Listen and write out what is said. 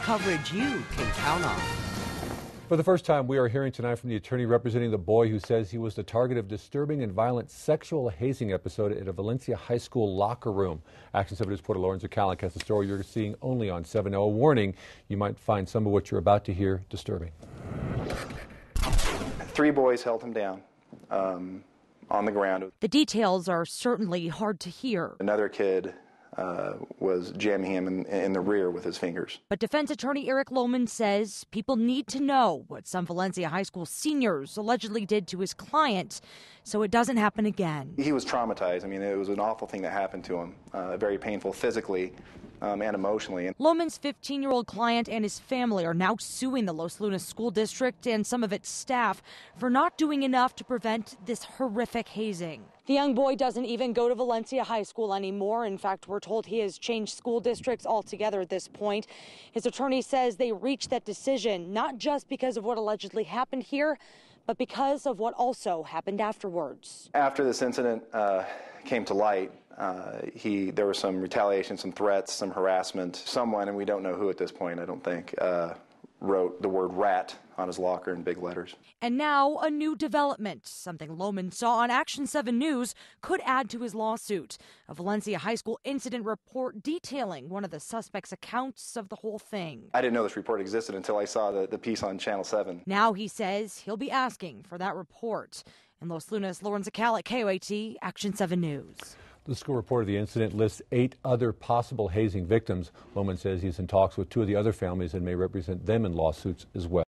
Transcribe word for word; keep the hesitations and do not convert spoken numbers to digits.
coverage you can count on. For the first time, we are hearing tonight from the attorney representing the boy who says he was the target of disturbing and violent sexual hazing episode at a Valencia high school locker room. Action seven News reporter Lauren Zakalik has the story you're seeing only on seven. Now, a warning, you might find some of what you're about to hear disturbing. Three boys held him down um, on the ground. The details are certainly hard to hear. Another kid Uh, was jamming him in, in the rear with his fingers. But defense attorney Eric Lohman says people need to know what some Valencia high school seniors allegedly did to his client so it doesn't happen again. He was traumatized. I mean, it was an awful thing that happened to him, uh, very painful physically um, and emotionally. Lohman's fifteen-year-old client and his family are now suing the Los Lunas School District and some of its staff for not doing enough to prevent this horrific hazing. The young boy doesn't even go to Valencia High School anymore. In fact, we're told he has changed school districts altogether at this point. His attorney says they reached that decision not just because of what allegedly happened here, but because of what also happened afterwards. After this incident uh, came to light, uh, he there was some retaliation, some threats, some harassment. Someone, and we don't know who at this point, I don't think, uh, wrote the word rat on his locker in big letters. And now a new development, something Lohman saw on Action seven News could add to his lawsuit. A Valencia high school incident report detailing one of the suspects' accounts of the whole thing. I didn't know this report existed until I saw the, the piece on Channel seven. Now he says he'll be asking for that report. In Los Lunas, Lauren Zakalik, K O A T, Action seven News. The school report of the incident lists eight other possible hazing victims. Lohman says he's in talks with two of the other families and may represent them in lawsuits as well.